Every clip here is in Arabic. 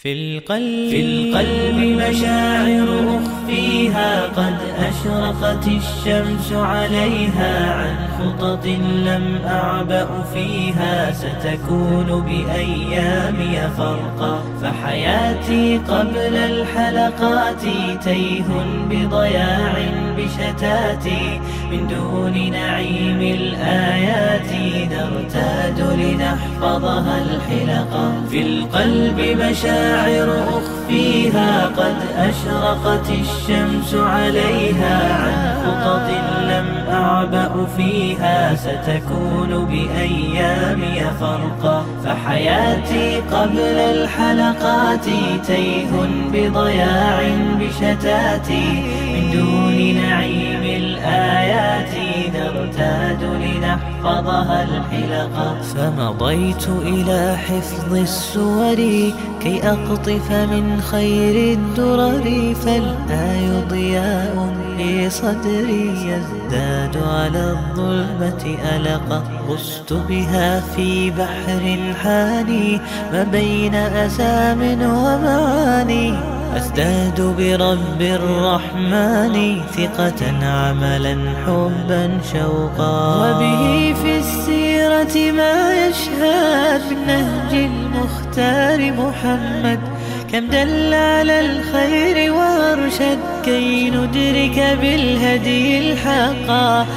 في القلب مشاعر أخفيها قد أشرقت الشمس عليها عن خطط لم أعبأ فيها ستكون بأيامي فرقا فحياتي قبل الحلقات تيه بضياع بشتاتي من دون نعيم الآيات نرتاد لنحفظها الحلقا في القلب مشاعر أخفيها قد أشرقت الشمس عليها عن خطط لم أعبأ فيها ستكون بأيامي فرقا فحياتي قبل الحلقات تيه بضياع بشتاتي من دون نعيم الآيات نرتاد لنحفظها الحلقا فمضيت إلى حفظ السور كي أقطف من خير الدرر فالآي ضياء لصدري يزداد على الظلمة ألقا غصت بها في بحر حاني ما بين أسام ومعاني أزداد برب الرحمن ثقة عملا حبا شوقا وبه في السيرة ما يشهد بالنهج المختار محمد كم دل على الخير وارشد كي ندرك بالهدي الحقا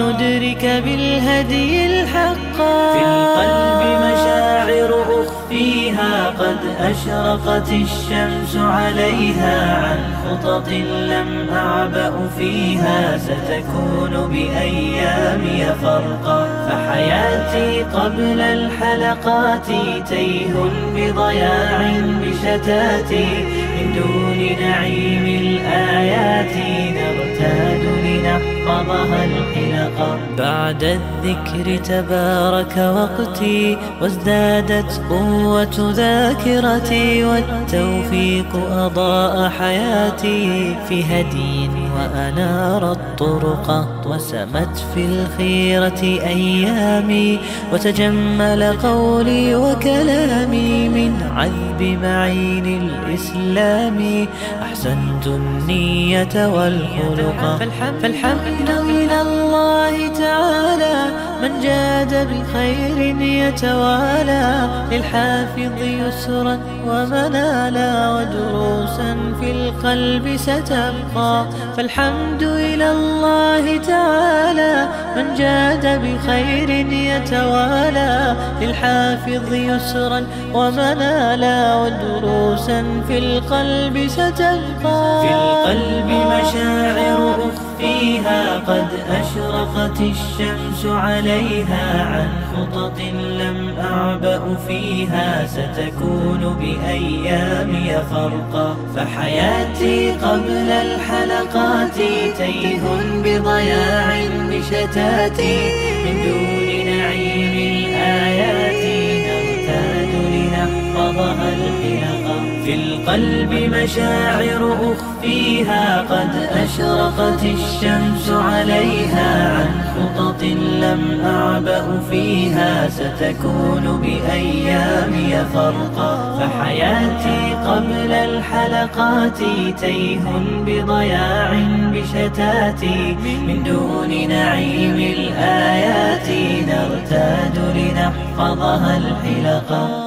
في القلب مشاعر أخفيها قد أشرقت الشمس عليها عن خطط لم أعبأ فيها ستكون بأيامي فرقا فحياتي قبل الحلقات تيه بضياع بشتاتي من دون نعيم الآيات نرتاد لنحفظها الحلقا بعد الذكر تبارك وقتي وازدادت قوة ذاكرتي والتوفيق أضاء حياتي في هدي وأنار الطرق وسمت في الخيرة أيامي وتجمل قولي وكلامي من عذب معين الإسلام أحسنت النية والخلق فالحمد إلى الله تعالى من جاد بخير يتوالى للحافظ يسرا ومنالا ودروسا في القلب ستبقى فالحمد إلى الله تعالى من جاد بخير يتوالى للحافظ يسرا ومنالا ودروسا في القلب ستبقى في القلب مشاعر أخفيها قد أشرقت الشمس عليها عن خطط لم أعبأ فيها ستكون بأيامي فرقا فحياتي قبل الحلقات تيه بضياع بشتاتي من دون نعيم الآيات نرتاد لنحفظها الحلقا في القلب مشاعر أخفيها قد أشرقت الشمس عليها عن خطط لم أعبأ فيها ستكون بأيامي فرقا فحياتي قبل الحلقات تيه بضياع بشتاتي من دون نعيم الآيات نرتاد لنحفظها الحلقا